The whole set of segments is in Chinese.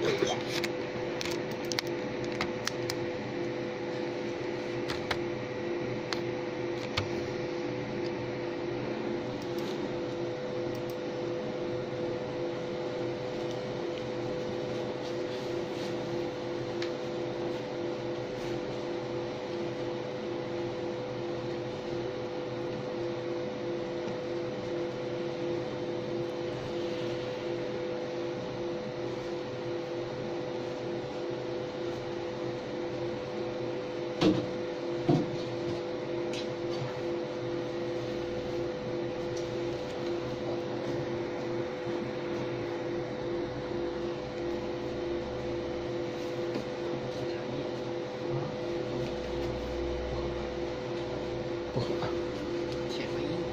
不喝。 铁观音。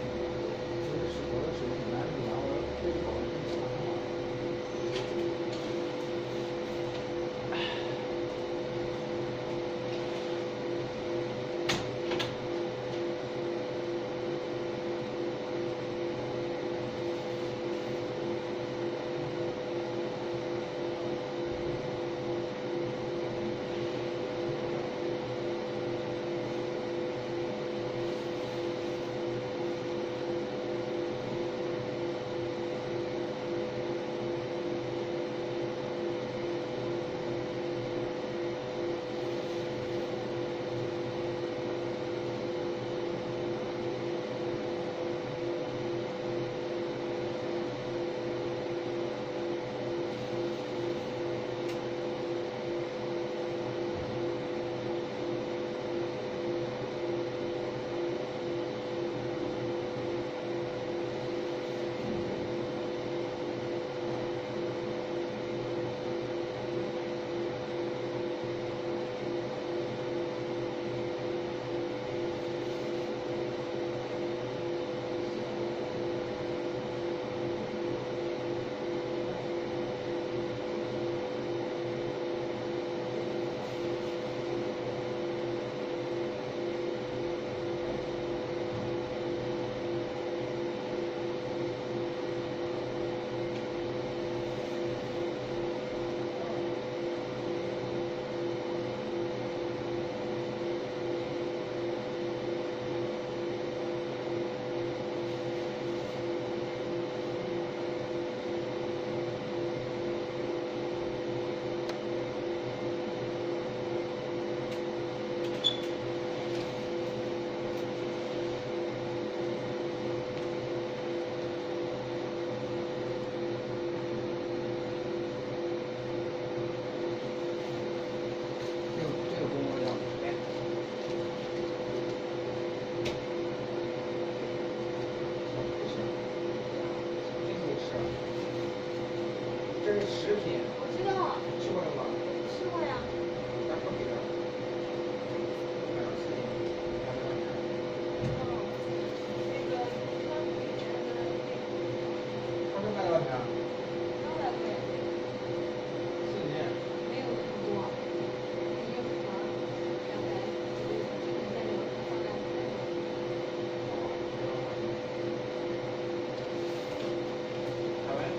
这是食品。 我知道。 吃过了吗？ 吃过呀。 咱说别的。买了吃的。 那个川渝里面的他这卖多少钱啊 ？200块。 4斤。 没有那么多，一个盒200，再有大概。 海外。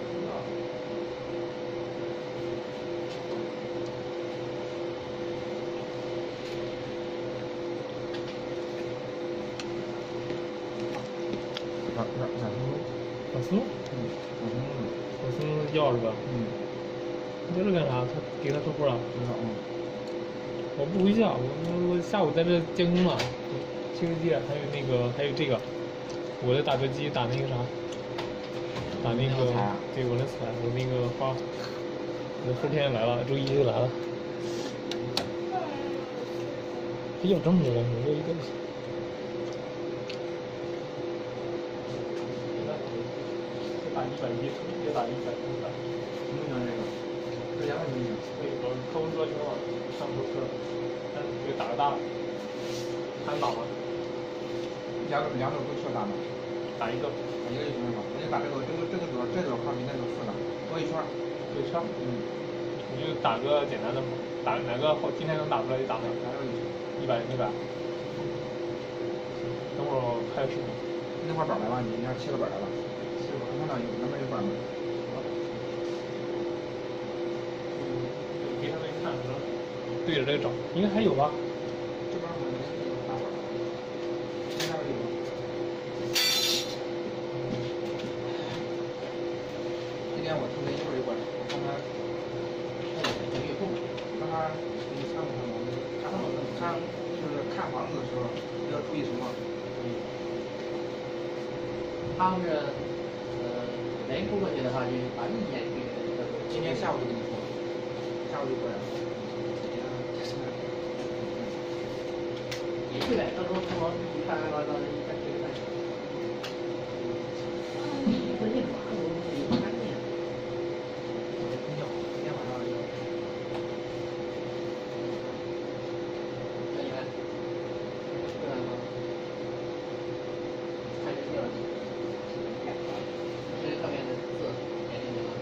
老苏，老苏要是吧？要这干啥？他给他说话了。我不回家，我下午在这监工呢，清世界还有这个，我的打折机打那个啥，打那个对我的彩，我那个花，我后天来了，周一就来了。他要这么多东西，我一个不行。打110，也打100， 能不能这个？这200就行。 对，客户说挺好，上不出车，但是给打个大的，还打吗？ 两种都需要打吗？ 打一个。 打一个就行了吧？我就打这个块比那个4的多一圈。 对，上。你就打个简单的，打哪个今天能打出来就打哪个。 打这个就行。 100。等会儿我开个视频。 那块板来吧，你要7个板来吧。7个板，看到有那边有板吗？ 对着这个找，应该还有吧？ 这边我们打会儿，现在有。今天我听他一会儿就过来，我看他5月份，让他给你参谋参谋，看就是看房子的时候要注意什么。 他们是没出过去的话，就把意见给今天下午就跟你说，下午就过来了。 也去呗，到时候看完一看到一看这个看。关键马路有干净。 今天晚上要。 那你看，对吗？看这个，这上面的字点进去了。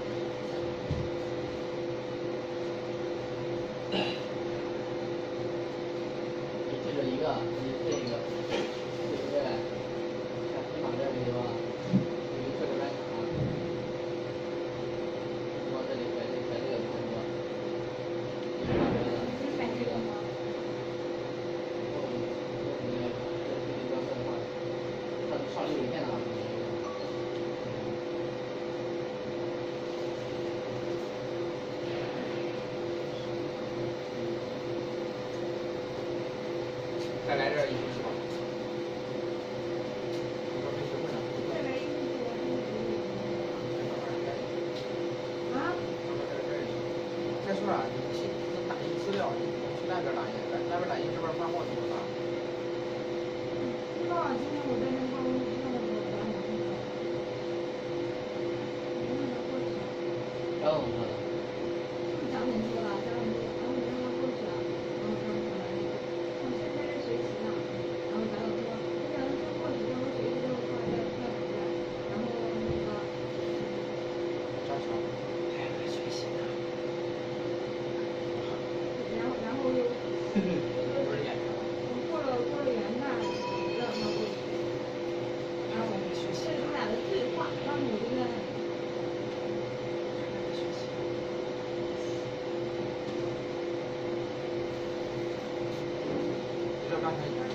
你记着一个，你这个，对不对？像皮马这个地方，有一个特别白卡，往这里在这个看着，这个这个。上6天了， 再来这1分是吧？我说没学会呢。 再来1分钟。啊？ 再说啊，你打印资料，你去那边打印，那边打印，这边发货怎么办？ 不知道啊，今天我在那办公室弄的时候，早上我然后呢？ 就讲点说了，讲点说，然后我让他过去了，然后他说来，我现在在学习呢，然后讲说，我讲说过去，让我学习之后过来再回来，然后那个。 张强，还在学习呢。 然后又。 不是演员。 过了元旦，让他过去，然后这是他俩的对话，当时我就在那里。 你知道刚才